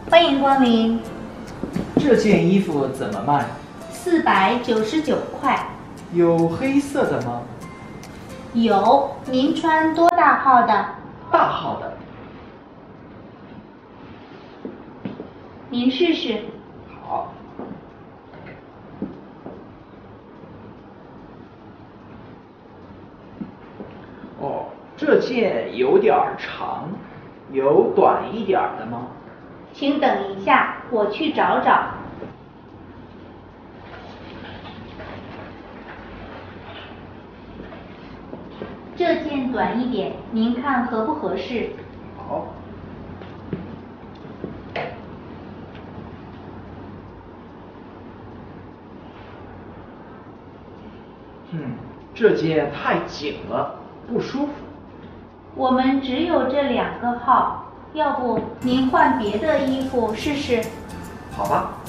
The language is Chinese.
欢迎光临。 这件衣服怎么卖 499块。 有黑色的吗？ 有，您穿多大号的？ 大号的。 您试试。 好。哦，这件有点长，有短一点的吗？ 请等一下，我去找找。这件短一点，您看合不合适？ 好。这件太紧了，不舒服。 我们只有这2个号，要不您换别的衣服试试？ 好吧。